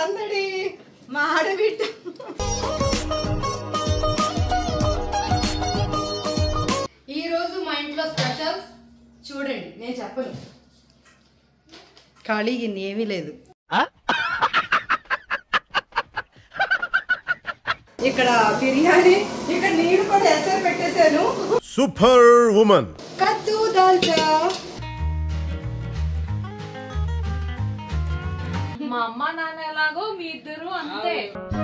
సందడి మా ఆడబిడ్డ ఈరోజు మా ఇంట్లో స్పెషల్స్ చూడండి. నేను చెప్పను, ఖాళీగా ఏమీ లేదు. ఇక్కడ బిర్యానీ, ఇక్కడ నీళ్ళు కూడా ఎసరు పెట్టేశాను. Super woman. కద్దు దాల్చా. మా అమ్మ నాన్న ఎలాగో మీ ఇద్దరు అంతే.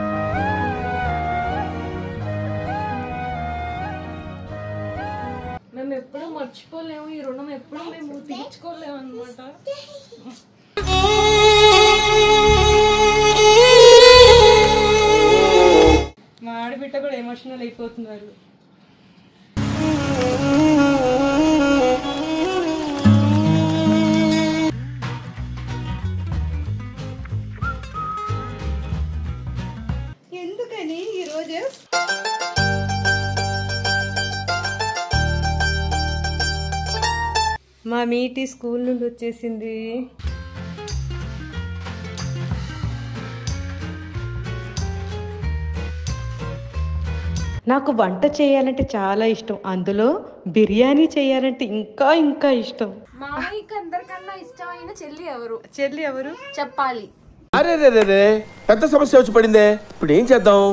మేము ఎప్పుడు మర్చిపోలేము, ఈ రుణం ఎప్పుడు మేము తీర్చుకోలేము అనమాట. మా ఆడబిడ్డ కూడా ఎమోషనల్ అయిపోతున్నారు. ఎందుకని ఈరోజు మా మీటి స్కూల్ నుండి వచ్చేసింది. నాకు వంట చేయాలంటే చాలా ఇష్టం, అందులో బిర్యానీ చేయాలంటే ఇంకా ఇంకా ఇష్టం. మామయ్యకి అందరికన్నా ఇష్టమైన చెల్లి ఎవరు? చెల్లి ఎవరు చెప్పాలి. అరే రే రే రే, పెద్ద సమస్య వచ్చి పడిందే. ఇప్పుడు ఏం చేద్దాం?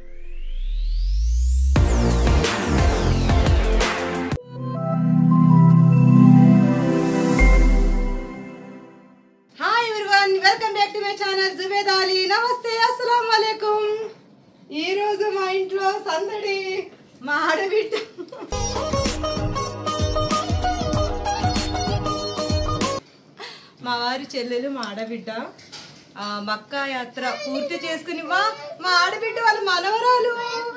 Hi everyone, welcome back to my channel Zubeda Ali. నమస్తే, అస్సలాము అలైకుం. ఈ రోజు మా ఇంట్లో సందడి మా ఆడబిడ్డ మా వారి చెల్లెలు మా ఆడబిడ్డ మక్కా యాత్ర పూర్తి చేసుకుని మా ఆడబిడ్డ వాళ్ళ మనవరాలు.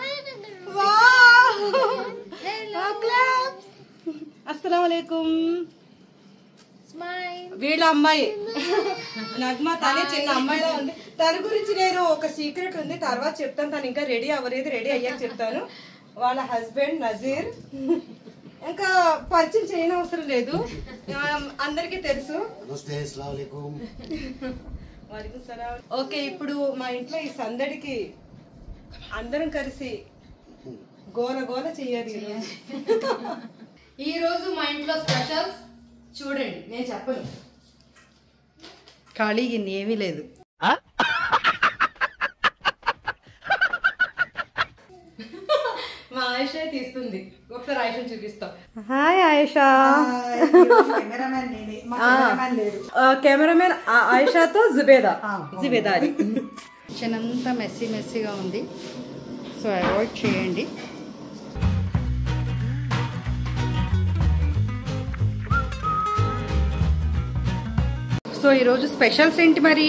అస్సలాము అలైకుం. వీళ్ళ అమ్మాయి నగ్మా, తనే చిన్న అమ్మాయిలా ఉంది. తన గురించి నేను ఒక సీక్రెట్ ఉంది, తర్వాత చెప్తాను. తను ఇంకా రెడీ అవ్వలేదు, రెడీ అయ్యాక చెప్తాను. వాళ్ళ హస్బెండ్ నజీర్. ఇంకా పరిచయం చేయని అవసరం లేదు, అందరికీ తెలుసు. ఓకే, ఇప్పుడు మా ఇంట్లో ఈ సందడికి అందరం కలిసి గోల గోల చెయ్యాలి. ఈ రోజు మా ఇంట్లో స్పెషల్స్ చూడండి. నేను చెప్పను, ఖాళీగా ఏమీ లేదు. మా ఆయిషా తీస్తుంది, ఒకసారి ఆయిషా చూపిస్తాం. హాయ్ ఆయిషా. కెమెరామెన్ ఆయిషాతో జుబేదా అలీ. కిచెన్ అంతా మెస్సీగా ఉంది, సో అవాయిడ్ చేయండి. సో ఈరోజు స్పెషల్స్ ఏంటి మరి?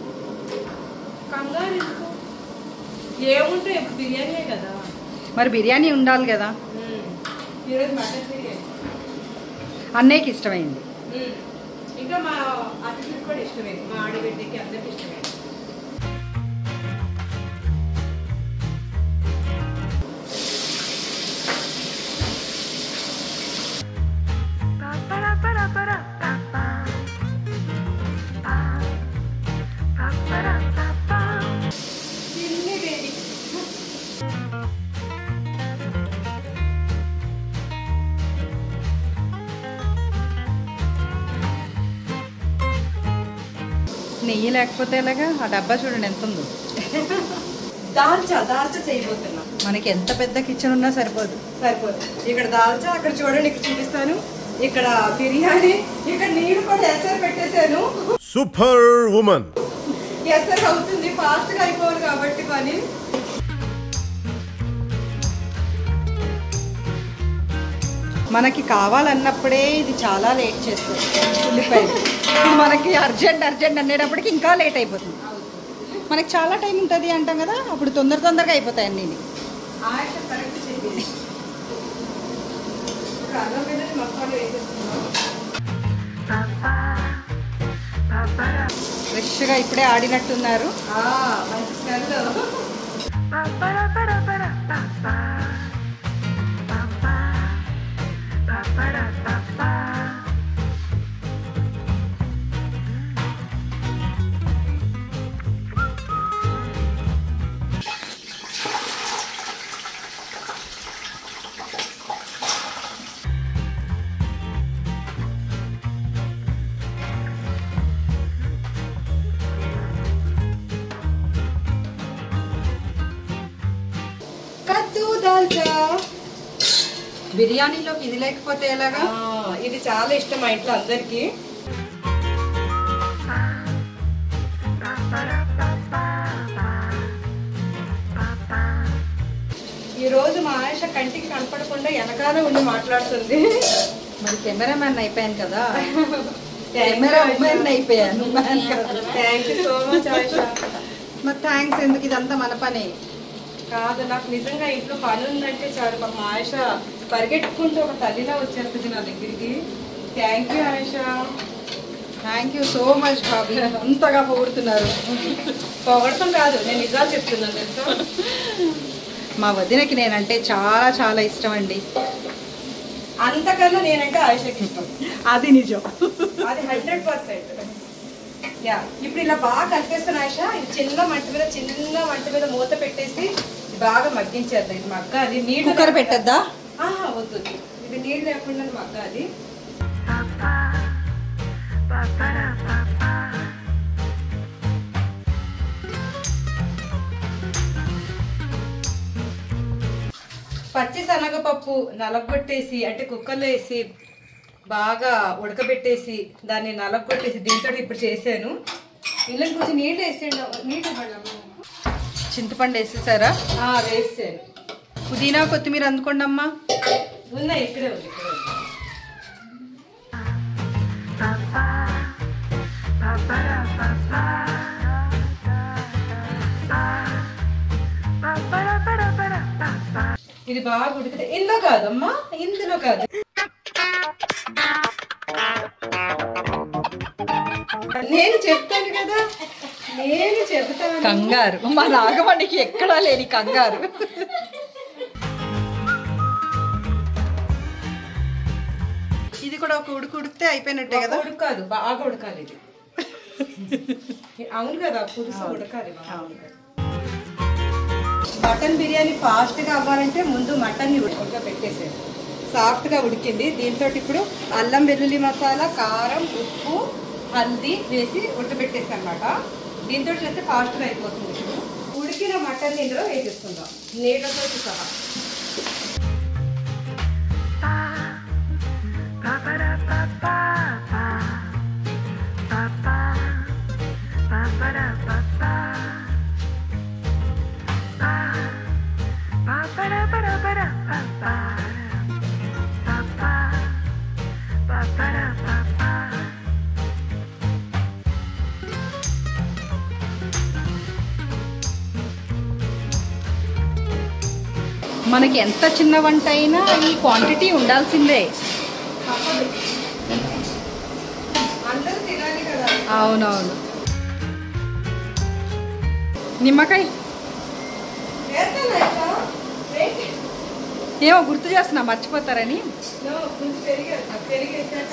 ఏముంటాయి, ఇప్పుడు బిర్యానీ కదా. మరి బిర్యానీ ఉండాలి కదా. ఈరోజు మటన్ బిర్యానీ అన్నయ్యకి ఇష్టమైంది, ఇంకా మా అతిథికి కూడా ఇష్టమైంది, మా ఆడబిడ్డకి అందరికి ఇష్టమైంది. నెయ్యి లేకపోతే ఎలాగా? ఆ డబ్బా చూడండి ఎంత ఉందో. దాల్చా చేయబోతున్నా. మనకి ఎంత పెద్ద కిచెన్ ఉన్నా సరిపోదు. ఇక్కడ దాల్చా, అక్కడ చూడండి, ఇక్కడ చూపిస్తాను. ఇక్కడ బిర్యానీ, ఇక్కడ నీళ్ళు కూడా ఎసరు పెట్టేశాను. Super woman. ఎసరు అవుతుంది, ఫాస్ట్ గా అయిపోవాలి కాబట్టి పని. మనకి కావాలన్నప్పుడే ఇది చాలా లేట్ చేస్తుంది ఉల్లిపాయలు. మనకి అర్జెంట్ అనేటప్పటికి ఇంకా లేట్ అయిపోతుంది. మనకి చాలా టైం ఉంటుంది అంటాం కదా, అప్పుడు తొందరగా అయిపోతాయి అన్నీ. ఫ్రెష్గా ఇప్పుడే ఆడినట్టున్నారు. బిర్యానీలోకి ఇది లేకపోతే ఎలాగా? ఇది చాలా ఇష్టం మా ఇంట్లో అందరికి. ఈ రోజు మా ఆయుష కంటికి కనపడకుండా వెనకాల ఉండి మాట్లాడుతుంది. మరి కెమెరామ్యాన్ అయిపోయాను కదా, కెమెరా ఉమెన్ అయిపోయాను. Thank you so much Ayusha. మరి థ్యాంక్స్ ఎందుకు, ఇదంతా మన పని కాదు. నాకు నిజంగా ఇంట్లో పని ఉందంటే చాలు. మా ఆయుష పరిగెట్టుకుంటూ ఒక తల్లిలా వచ్చేస్తుంది నా దగ్గరికి. Thank you Ayusha. Thank you so much Bobby, అంతగా పొగుడుతున్నారు. పొగడటం కాదు, నేను నిజాలు చెప్తున్నాను తెలుసా. మా వదినకి నేనంటే చాలా చాలా ఇష్టం అండి. అంతకన్నా నేనంటే ఆయుషకి ఇష్టం. అది నిజం, అది 100%. యా, ఇప్పుడు ఇలా బాగా కలిపేస్తాను ఆయుష. ఇది చిన్న మంట మీద మూత పెట్టేసి బాగా మగ్గించేద్దాం. ఇది మగ్గాలి. నీళ్ళు కుక్కర్ పెట్టద్దా? వద్దు, ఇది నీళ్ళు లేకుండా మగ్గాలి. పచ్చి శనగపప్పు నలగొట్టేసి అంటే కుక్కర్లో వేసి బాగా ఉడకబెట్టేసి దాన్ని నలగొట్టేసి దీంతో ఇప్పుడు చేశాను. ఇలా కొంచెం నీళ్ళు వేసేయండి. నీళ్ళు చింతపండు వేసేసారా? వేసాను. పుదీనా కొత్తిమీర అందుకోండి అమ్మా. ఉన్నాయి, ఇక్కడే ఉంది. ఇది బాగా ఉడికితే ఇందులో కాదమ్మా, ఇందులో కాదు. నేను చెప్తాను కదా, నేను చెప్తాను. కంగారు మా నాగమణికి ఎక్కడా లేని కంగారు. ఇది కూడా ఒక ఉడికితే అయిపోయినట్టే కదా? ఉడకాదు, బాగా ఉడకాలి ఇది. అవును కదా, పులుసు ఉడకాలి. మటన్ బిర్యానీ ఫాస్ట్గా అవ్వాలంటే ముందు మటన్ని ఉడకబెట్టేసాను. సాఫ్ట్గా ఉడికింది. దీంతో ఇప్పుడు అల్లం వెల్లుల్లి మసాలా, కారం, ఉప్పు, హల్దీ వేసి ఉడకబెట్టేసాను అన్నమాట. దీంతో చేస్తే ఫాస్ట్గా అయిపోతుంది. ఉడికిన మటన్ ఇందులో వేసేసుకుందాం నీళ్ళతో సహా. మనకి ఎంత చిన్న వంట అయినా ఈ క్వాంటిటీ ఉండాల్సిందే. అందరూ తినాలి కదా. అవునవును. నిమ్మకాయ ఏమో గుర్తు చేస్తున్నా, మర్చిపోతారని. పెరిగేసాక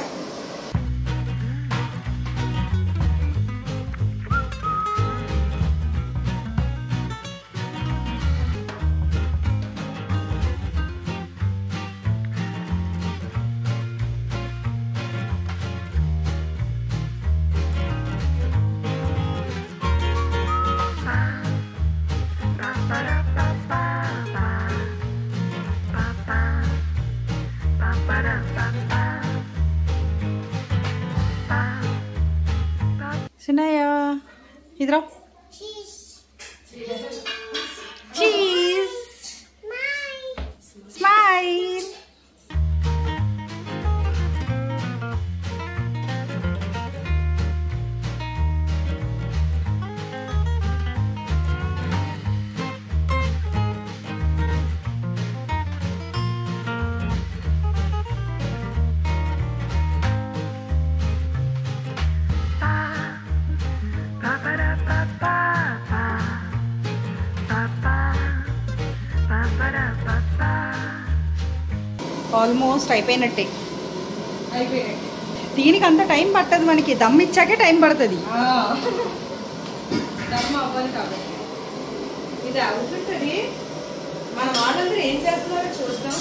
Sinaya, इधर आओ. Cheese. Smile. ఆల్మోస్ట్ అయిపోయినట్టే. దీనికి అంత టైం పట్టదు, మనకి దమ్ ఇచ్చాకే టైం పడుతుంది. దమ్ అవ్వాలి కాబట్టి ఇది అవుతుంటుంది. మన వాళ్ళందరూ ఏం చేస్తున్నారో చూద్దాం.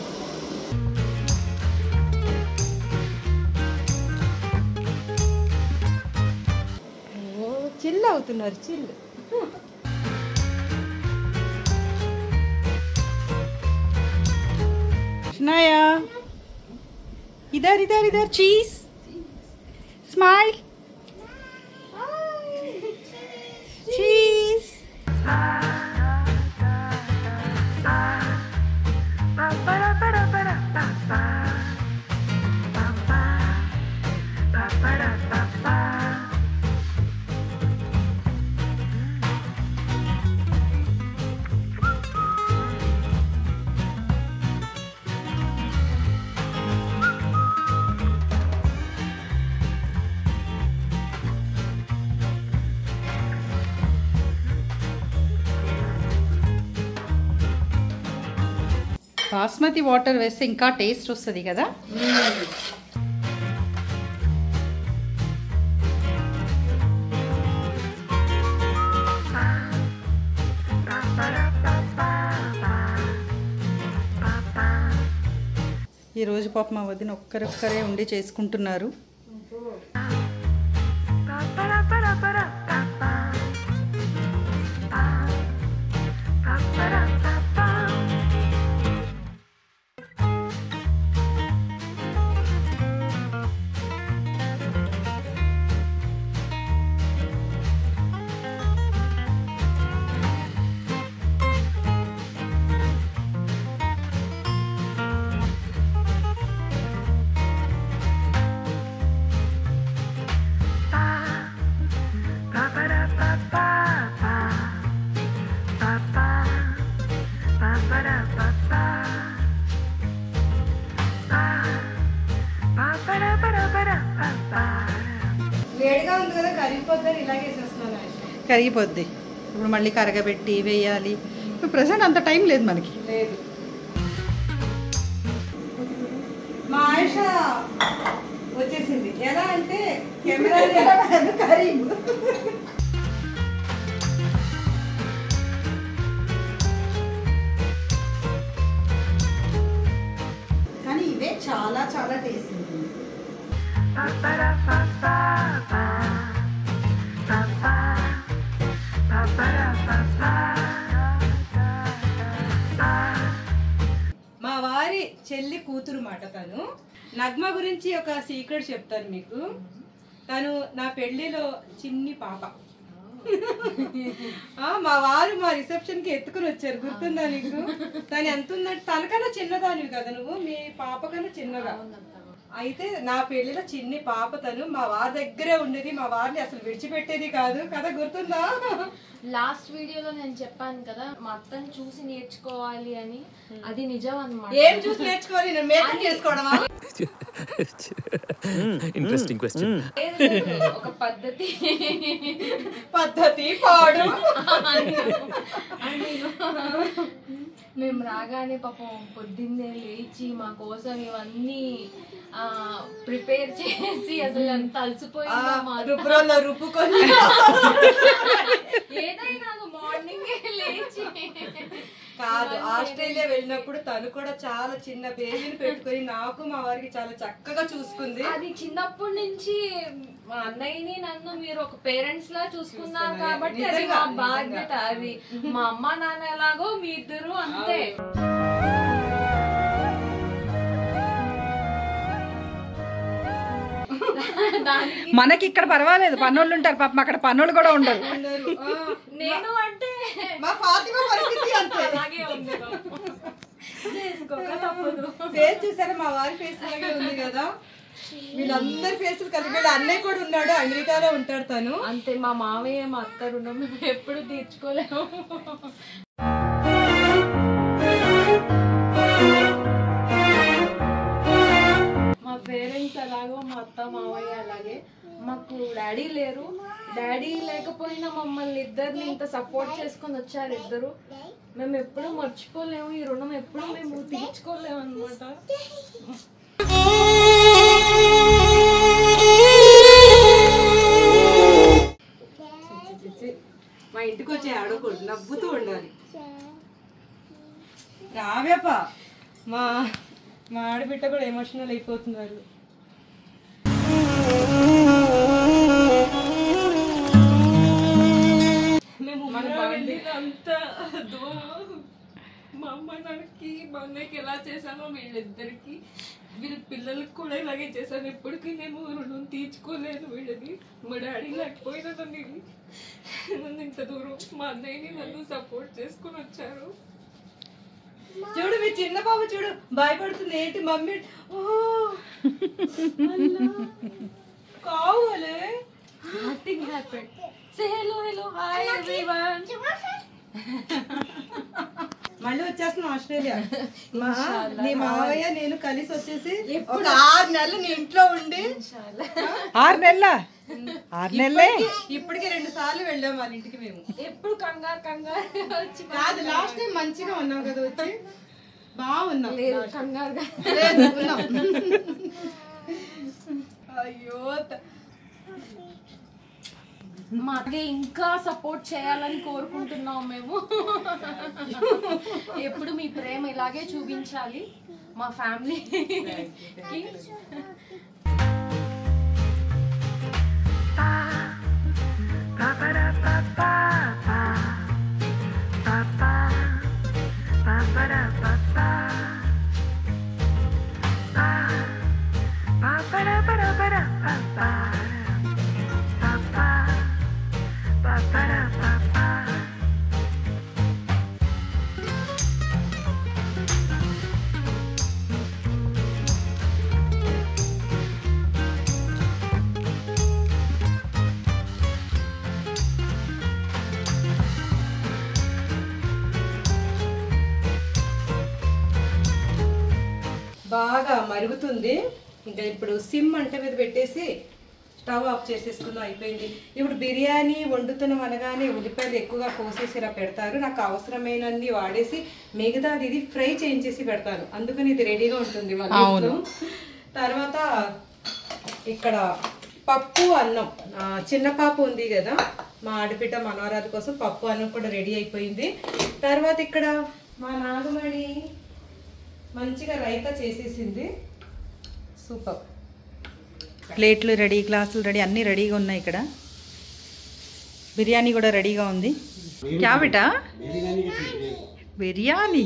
చిల్ అవుతున్నారు, chill. Shanaya. Idhar, idhar, idhar. Cheese. Smile. Cheese. Basmati water వేస్తే ఇంకా టేస్ట్ వస్తుంది కదా. ఈరోజు పాప మా వదిన ఒక్కరొక్కరే ఉండి చేసుకుంటున్నారు. వేడిగా ఉంది కదా, కరిగిపోద్దని ఇలాగే చేస్తున్నాను. కరిగిపోద్ది. ఇప్పుడు మళ్ళీ కరగబెట్టి వేయాలి. ఇప్పుడు ప్రజెంట్ అంత టైం లేదు మనకి. లేదు. మా ఆయుష వచ్చేసింది. ఎలా అంటే కెమెరా కరీం. కానీ ఇవే చాలా చాలా టేస్ట్ ఉంటుంది. మా వారి చెల్లి కూతురు మాట తను. నగ్మ గురించి ఒక సీక్రెట్ చెప్తాను మీకు. తను నా పెళ్లిలో చిన్ని పాప. మా వారు మా రిసెప్షన్ కి ఎత్తుకుని వచ్చారు, గుర్తుందా నీకు? తను ఎంత ఉందంటే తనకన్నా చిన్నదానివి కదా నువ్వు, మీ పాప కన్నా చిన్నగా. అయితే నా పెళ్లిలో చిన్ని పాప తను. మా వారి దగ్గరే ఉండేది, మా వారిని అసలు విడిచిపెట్టేది కాదు కదా, గుర్తుందా? లాస్ట్ వీడియోలో నేను చెప్పాను కదా మా అత్తని చూసి నేర్చుకోవాలి అని. అది నిజం అన్నమాట. ఏం చూసి నేర్చుకోవాలి? నేను మేకప్ చేసుకోవడమా? Interesting question. ఒక పద్ధతి పాడు. మేము రాగానే పాపం పొద్దున్నే లేచి మా కోసం ఇవన్నీ ప్రిపేర్ చేసి అసలు ఎంత అలసిపోయిందో రుబ్బుకొని ఏదైనా మార్నింగ్ లేచి. కాదు, ఆస్ట్రేలియా వెళ్ళినప్పుడు తను కూడా చాలా చిన్న బేబీని పెట్టుకొని నాకు మా వారికి చాలా చక్కగా చూసుకుంది. అది చిన్నప్పటి నుంచి మా అన్నయ్యని నన్ను మీరు ఒక పేరెంట్స్ లా చూసుకున్నారు కాబట్టి అది మా బాధ్యత. అది మా అమ్మ నాన్న ఎలాగో మీ ఇద్దరు అంతే. మనకి ఇక్కడ పర్వాలేదు, పన్నోళ్ళు ఉంటారు పాపం, అక్కడ పన్నోళ్ళు కూడా ఉండరు. నేను అంటే మా ఫాతిమా పరిస్థితి అంతే. అలాగే ఉంది, చేసుకోక తప్పదు. ఫేస్ చూసారా? మా వారి ఫేస్ లాగే ఉంది కదా. వీళ్ళందరి ఫేస్ కలిపి వీళ్ళ అన్నయ్య కూడా ఉన్నాడు, అమెరికాలో ఉంటాడు తను. అంతే. మా మావయ్య మా అత్త రుణం మేము ఎప్పుడు తీర్చుకోలేము. మా పేరెంట్స్ అలాగో మా అత్త మావయ్య అలాగే. మాకు డాడీ లేరు. డాడీ లేకపోయినా మమ్మల్ని ఇద్దరిని ఇంత సపోర్ట్ చేసుకొని వచ్చారు ఇద్దరు. మేము ఎప్పుడూ మర్చిపోలేము ఈ రుణం, ఎప్పుడూ మేము తీర్చుకోలేము అనమాట. మా ఇంటికి వచ్చి ఆడకూడదు, నవ్వుతూ ఉండాలి. రావేప మా మా ఆడబిడ్డ కూడా ఎమోషనల్ అయిపోతున్నారు. మేము అంతా మా అమ్మ నాన్నకి మా అన్నయ్యకి ఎలా చేశానో వీళ్ళిద్దరికి వీళ్ళ పిల్లలకి కూడా ఇలాగే చేశాను. ఇప్పటికీ నేను రుణం తీర్చుకోలేను వీళ్ళది. మా డాడీ లేకపోయినా నన్ను ఇంత దూరం మా అన్నయ్యని నన్ను సపోర్ట్ చేసుకుని వచ్చారు. చూడు మీ చిన్న బాబు చూడు భయపడుతుంది. ఏంటి మమ్మీ కావాలి Nothing happened. Say hello, hello, hi everyone. మళ్ళీ వచ్చేస్తున్నాం ఆస్ట్రేలియా. నీ మావయ్య నేను కలిసి వచ్చేసి ఒక 6 నెలలు నీ ఇంట్లో ఉండి 6 నెలల 6 నెలలే ఇప్పటికే 2 సార్లు వెళ్ళాం వాళ్ళ ఇంటికి మేము. ఎప్పుడు కంగారు వచ్చి కాదు లాస్ట్ టైం మంచిగా ఉన్నాం కదా వచ్చి బాగున్నాం. లేదు కంగారుగా లేదు, ఉన్నాం. అయ్యో మాకే ఇంకా సపోర్ట్ చేయాలని కోరుకుంటున్నాం మేము. ఎప్పుడు మీ ప్రేమ ఇలాగే చూపించాలి మా ఫ్యామిలీకి. బాగా మరుగుతుంది. ఇంకా ఇప్పుడు సిమ్ మంట మీద పెట్టేసి స్టవ్ ఆఫ్ చేసేసుకుందాం. అయిపోయింది. ఇప్పుడు బిర్యానీ వండుతున్నాం అనగానే ఉల్లిపాయలు ఎక్కువగా కోసేసి ఇలా పెడతారు. నాకు అవసరమైనన్ని వాడేసి మిగతాది ఇది ఫ్రై చేయించేసి పెడతాను. అందుకని ఇది రెడీగా ఉంటుంది వాళ్ళు. తర్వాత ఇక్కడ పప్పు అన్నం, చిన్న పాప ఉంది కదా మా ఆడబిడ్డ మనవరాలు కోసం పప్పు అన్నం కూడా రెడీ అయిపోయింది. తర్వాత ఇక్కడ మా నాగమణి మంచిగా రైతా చేసేసింది. సూపర్. ప్లేట్లు రెడీ, గ్లాసులు రెడీ, అన్నీ రెడీగా ఉన్నాయి. ఇక్కడ బిర్యానీ కూడా రెడీగా ఉంది. క్యా బేటా? బిర్యానీ.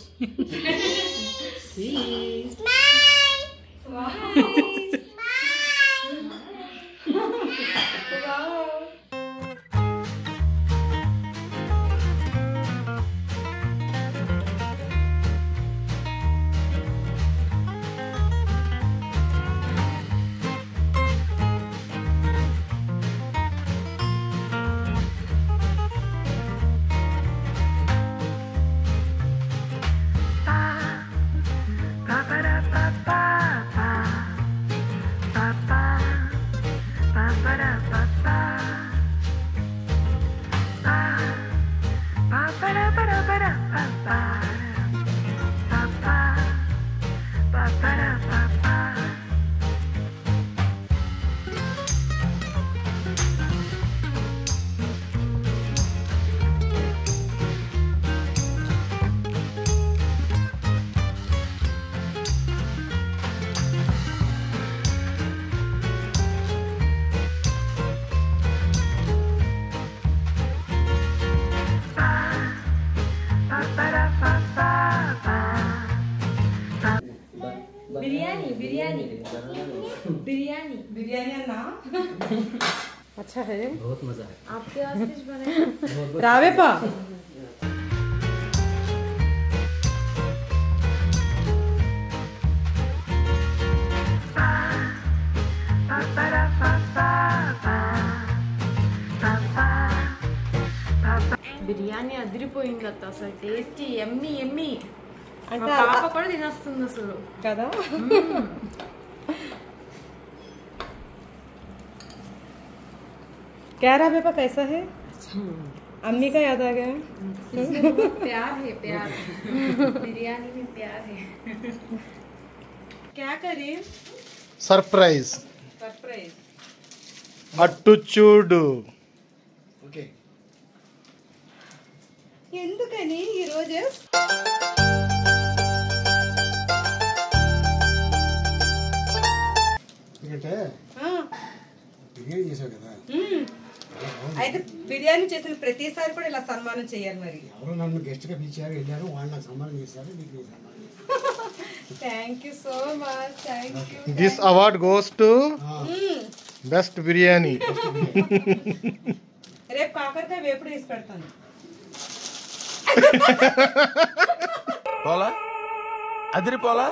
बिरयानी बिरयानी अन्ना अच्छा है, बहुत मजा है। आपके वास्ते बनाया रावे पा బిర్యానీ అదిరిపోయింది అత్త. అసలు టేస్టీ ఎమ్మి ఎమ్మి. పాప కూడా తినేస్తుంది అసలు కదా. क्या रहा बेपा कैसा है? अम्मी का याद आ गया? प्यार है, प्यार. बिरयानी में प्यार है. क्या करें? Surprise surprise. అట్టు చూడు. ఓకే ఎందుకని ఈరోజు ఎందుకంటే బిర్యానీ చేసావు కదా, అయితే బిర్యానీ చేసిన ప్రతిసారి కూడా ఇలా సన్మానం చేయాలి మరి. ఎవరు నన్ను గెస్ట్గా పిలిచారు, వెళ్ళారు, వాళ్ళు నాకు సన్మానం చేశారు, మీకు నేను సన్మానం చేశాను. Thank you so much. Thank you. This award goes to best biryani. రేపు కాకరకాయ వేపుడు వేసి పెడతాను. పోలా అదిరిపోలా.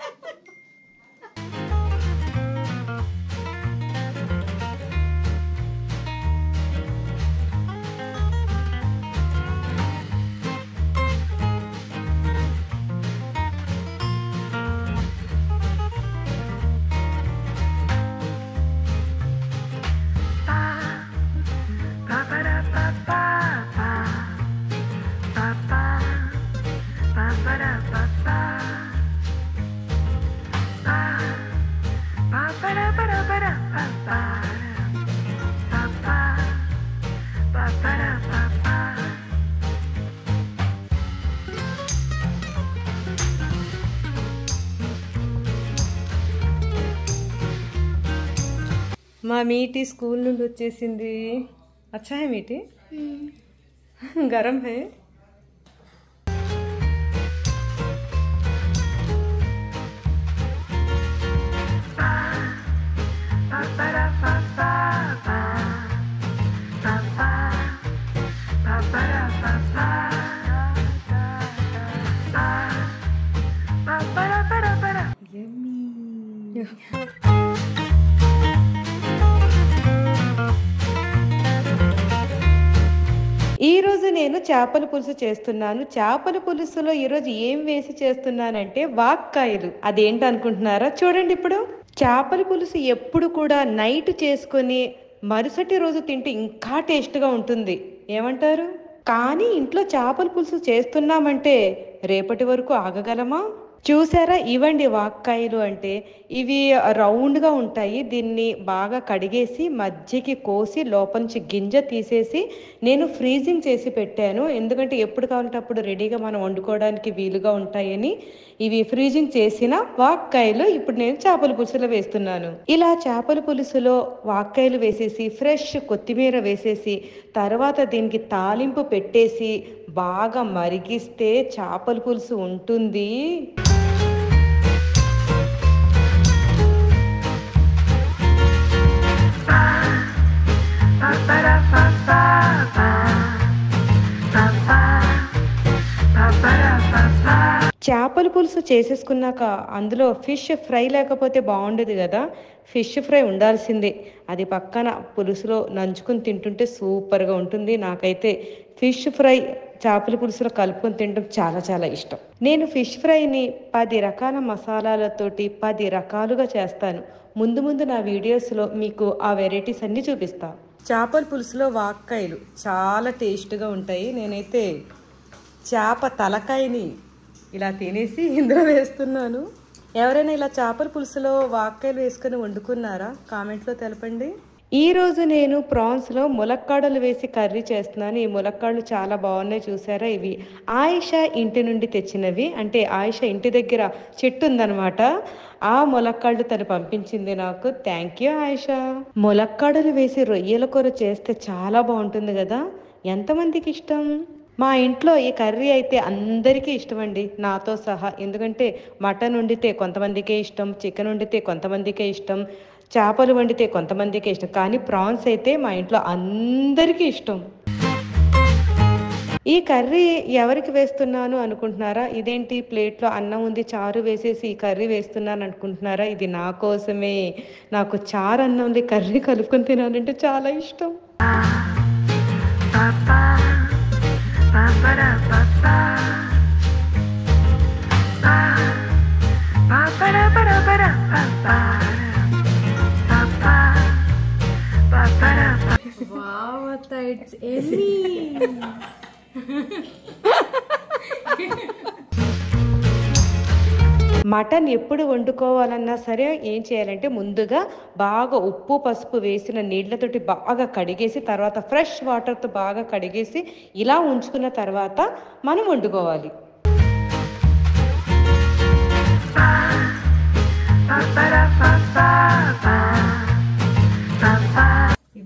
మా మీటి స్కూల్ నుండి వచ్చేసింది. అచ్చా హై మీటి, గరం హై. ఈరోజు నేను చేపల పులుసు చేస్తున్నాను. చేపల పులుసులో ఈరోజు ఏం వేసి చేస్తున్నానంటే వాక్కాయలు. అదేంటి అనుకుంటున్నారా? చూడండి ఇప్పుడు. చేపల పులుసు ఎప్పుడు కూడా నైట్ చేసుకొని మరుసటి రోజు తింటే ఇంకా టేస్ట్గా ఉంటుంది. ఏమంటారు? కానీ ఇంట్లో చేపల పులుసు చేస్తున్నామంటే రేపటి వరకు ఆగగలమా? చూసారా? ఇవ్వండి వాక్కాయలు. అంటే ఇవి రౌండ్గా ఉంటాయి. దీన్ని బాగా కడిగేసి మధ్యకి కోసి లోపల నుంచి గింజ తీసేసి నేను ఫ్రీజింగ్ చేసి పెట్టాను. ఎందుకంటే ఎప్పుడు కావాలంటే అప్పుడు రెడీగా మనం వండుకోవడానికి వీలుగా ఉంటాయని ఇవి ఫ్రీజింగ్ చేసిన వాక్కాయలు ఇప్పుడు నేను చేపల పులుసులో వేస్తున్నాను. ఇలా చేపల పులుసులో వాక్కాయలు వేసేసి ఫ్రెష్ కొత్తిమీర వేసేసి తర్వాత దీనికి తాలింపు పెట్టేసి బాగా మరిగిస్తే చేపల పులుసు ఉంటుంది. చేపల పులుసు చేసేసుకున్నాక అందులో ఫిష్ ఫ్రై లేకపోతే బాగుండేది కదా. ఫిష్ ఫ్రై ఉండాల్సిందే. అది పక్కన పులుసులో నంచుకుని తింటుంటే సూపర్గా ఉంటుంది. నాకైతే ఫిష్ ఫ్రై చేపల పులుసులో కలుపుకొని తినడం చాలా చాలా ఇష్టం. నేను ఫిష్ ఫ్రైని 10 రకాల మసాలాలతోటి 10 రకాలుగా చేస్తాను. ముందు ముందు నా వీడియోస్లో మీకు ఆ వెరైటీస్ అన్నీ చూపిస్తాను. చేపల పులుసులో వాక్కాయలు చాలా టేస్ట్గా ఉంటాయి. నేనైతే చేప తలకాయని ఇలా తినేసి ఇందులో వేస్తున్నాను. ఎవరైనా ఇలా చేపల పులుసులో వాక్కాయలు వేసుకొని వండుకున్నారా? కామెంట్లో తెలపండి. ఈరోజు నేను ప్రాన్స్లో ములక్కాడలు వేసి కర్రీ చేస్తున్నాను. ఈ ములక్కాడలు చాలా బాగున్నాయి. చూసారా? ఇవి ఆయిషా ఇంటి నుండి తెచ్చినవి. అంటే ఆయిషా ఇంటి దగ్గర చెట్టు ఉందనమాట. ఆ ములక్కాడలు తను పంపించింది నాకు. Thank you Ayesha. ములక్కాడలు వేసి రొయ్యల కూర చేస్తే చాలా బాగుంటుంది కదా. ఎంతమందికి ఇష్టం? మా ఇంట్లో ఈ కర్రీ అయితే అందరికీ ఇష్టం అండి, నాతో సహా. ఎందుకంటే మటన్ వండితే కొంతమందికే ఇష్టం, చికెన్ వండితే కొంతమందికే ఇష్టం, చేపలు వండితే కొంతమందికే ఇష్టం. కానీ ప్రాన్స్ అయితే మా ఇంట్లో అందరికీ ఇష్టం. ఈ కర్రీ ఎవరికి వేస్తున్నాను అనుకుంటున్నారా? ఇదేంటి ప్లేట్లో అన్నం ఉంది, చారు వేసేసి ఈ కర్రీ వేస్తున్నాను అనుకుంటున్నారా? ఇది నా కోసమే. నాకు చారు అన్నంలో కర్రీ కలుపుకొని తినాలంటే చాలా ఇష్టం. Wow, Atta, it's Emmy. Mutton ఎప్పుడు వండుకోవాలన్నా సరే ఏం చేయాలంటే ముందుగా బాగా ఉప్పు పసుపు వేసిన నీళ్ళతోటి బాగా కడిగేసి తర్వాత ఫ్రెష్ వాటర్తో బాగా కడిగేసి ఇలా ఉంచుకున్న తర్వాత మనం వండుకోవాలి.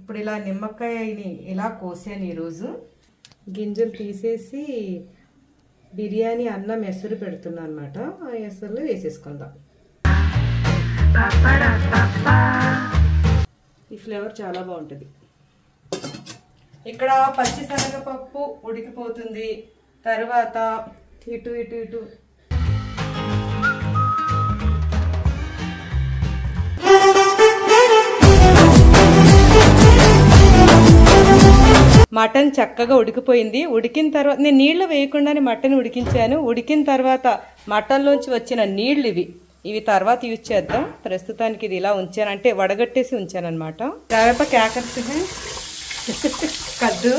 ఇప్పుడు ఇలా నిమ్మకాయని ఇలా కోసాను ఈరోజు. గింజలు తీసేసి బిర్యానీ అన్నం ఎసరు పెడుతున్నా అనమాట. ఆ ఎసరులో వేసేసుకుందాం. ఈ ఫ్లేవర్ చాలా బాగుంటుంది. ఇక్కడ పచ్చిశనగపప్పు ఉడికిపోతుంది. తర్వాత ఇటు ఇటు ఇటు మటన్ చక్కగా ఉడికిపోయింది. ఉడికిన తర్వాత నేను నీళ్లు వేయకుండానే మటన్ ఉడికించాను. ఉడికిన తర్వాత మటన్లోంచి వచ్చిన నీళ్ళు ఇవి తర్వాత యూజ్ చేద్దాం. ప్రస్తుతానికి ఇది ఇలా ఉంచాను, అంటే వడగట్టేసి ఉంచాను అనమాట. కరివేప క్యాకర్స్ కద్దు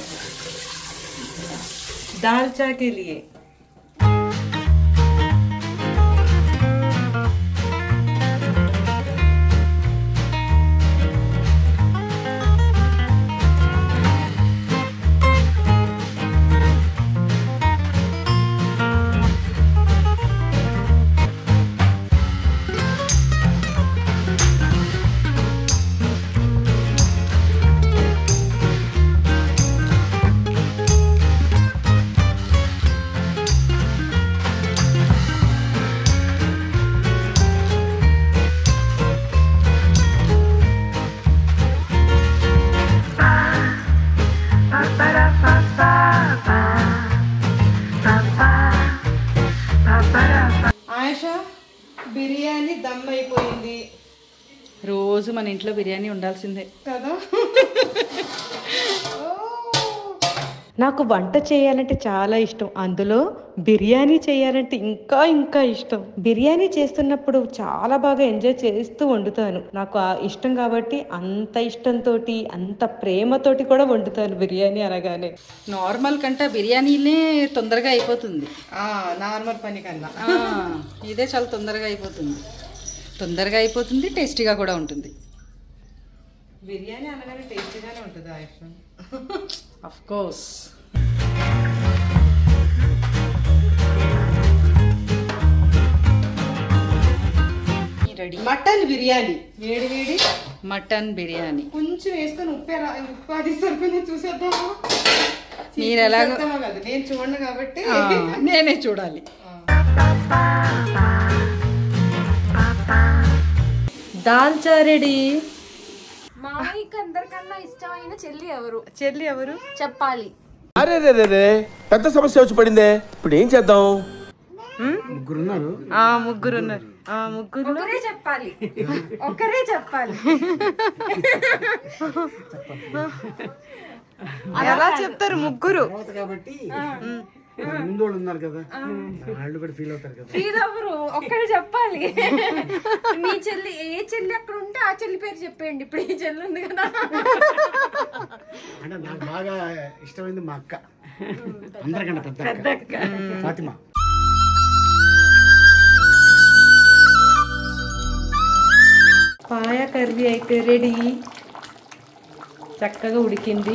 दालचा के लिए బిర్యానీ దమ్ అయిపోయింది. రోజు మన ఇంట్లో బిర్యానీ ఉండాల్సిందే కదా. నాకు వంట చేయాలంటే చాలా ఇష్టం, అందులో బిర్యానీ చేయాలంటే ఇంకా ఇంకా ఇష్టం. బిర్యానీ చేస్తున్నప్పుడు చాలా బాగా ఎంజాయ్ చేస్తూ వండుతాను. నాకు ఇష్టం కాబట్టి అంత ఇష్టంతో అంత ప్రేమతోటి కూడా వండుతాను బిర్యానీ అనగానే. నార్మల్ కంటే బిర్యానీనే తొందరగా అయిపోతుంది. నార్మల్ పని కన్నా ఇదే చాలా తొందరగా అయిపోతుంది, టేస్టీగా కూడా ఉంటుంది. బిర్యానీ అనగానే టేస్టీగానే ఉంటుంది Ayush. Of course. Ready mutton biryani, వేడి వేడి మటన్ బిర్యానీ. కొంచెం వేసుకొని ఉప్పు అది సరిపోయింది చూసేద్దాము. మీరు ఎలాగో కదా, నేను చూడను కాబట్టి నేనే చూడాలి. దాల్చా రెడీ. మామయ్యకి అందరికన్నా ఇష్టమైన చెల్లి ఎవరు చెప్పాలి. అరే రే రే రే, పెద్ద సమస్య వచ్చి పడిందే. ఇప్పుడు ఏం చేద్దాం? ముగ్గురు ఉన్నారు. ఒకరే చెప్పాలి. ఎలా చెప్తారు ముగ్గురు కాబట్టి ముందు వాళ్ళు ఉన్నారు కదా, వాళ్ళు కూడా ఫీల్ అవుతారు కదా. ఫీల్ అవ్వరు, ఒక్కడే చెప్పాలి. మీ చెల్లి ఏ చెల్లి అక్కడ ఉంటే ఆ చెల్లి పేరు చెప్పేయండి. ఇప్పుడు ఈ చెల్లి ఉంది కదా. అంటే నాకు బాగా ఇష్టమైంది మా అక్క, అందరికంటే పెద్ద అక్క ఫాతిమా. పాయ కర్రీ అయితే రెడీ, చక్కగా ఉడికింది.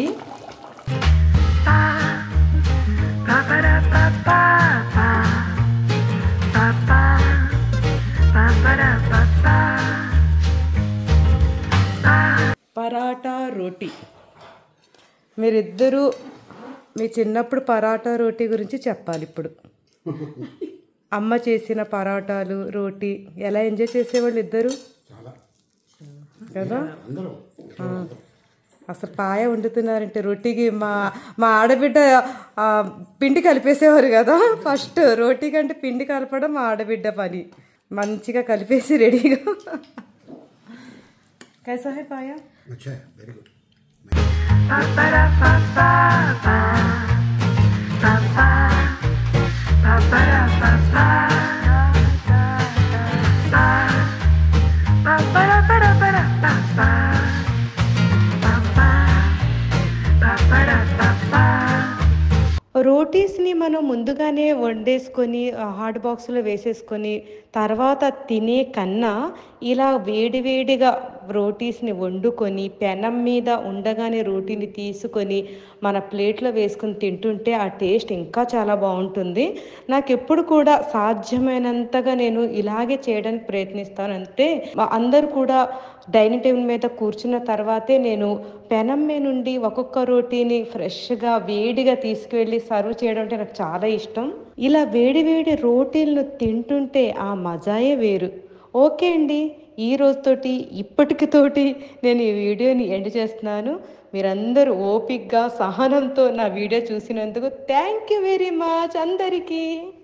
పరాటా రోటీ. మీరిద్దరూ మీ చిన్నప్పుడు పరాటా రోటీ గురించి చెప్పాలి. ఇప్పుడు అమ్మ చేసిన పరాటాలు రోటీ ఎలా ఎంజాయ్ చేసేవాళ్ళు ఇద్దరు కదా. అసలు పాయ వండుతున్నారంటే రోటీకి మా ఆడబిడ్డ పిండి కలిపేసేవారు కదా. ఫస్ట్ రోటీ కంటే పిండి కలపడం మా ఆడబిడ్డ పని. మంచిగా కలిపేసి రెడీగా. कैसा है पाया? अच्छा है, वेरी गुड. రోటీస్ని మనం ముందుగానే వండేసుకొని హాట్ బాక్స్లో వేసేసుకొని తర్వాత తినే కన్నా ఇలా వేడివేడిగా రోటీస్ని వండుకొని పెనం మీద ఉండగానే రోటీని తీసుకొని మన ప్లేట్లో వేసుకొని తింటుంటే ఆ టేస్ట్ ఇంకా చాలా బాగుంటుంది. నాకు ఎప్పుడు కూడా సాధ్యమైనంతగా నేను ఇలాగే చేయడానికి ప్రయత్నిస్తాను. అంటే అందరూ కూడా డైనింగ్ టేబుల్ మీద కూర్చున్న తర్వాతే నేను పెనం మీద నుండి ఒక్కొక్క రోటీని ఫ్రెష్గా వేడిగా తీసుకువెళ్ళి సర్వ్ చేయడం అంటే నాకు చాలా ఇష్టం. ఇలా వేడి వేడి రోటీలను తింటుంటే ఆ మజాయే వేరు. ఓకే అండి, ఈ రోజుతోటి ఇప్పటికితోటి నేను ఈ వీడియోని ఎండ్ చేస్తున్నాను. మీరందరూ ఓపికగా సహనంతో నా వీడియో చూసినందుకు థ్యాంక్ యూ వెరీ మచ్ అందరికీ.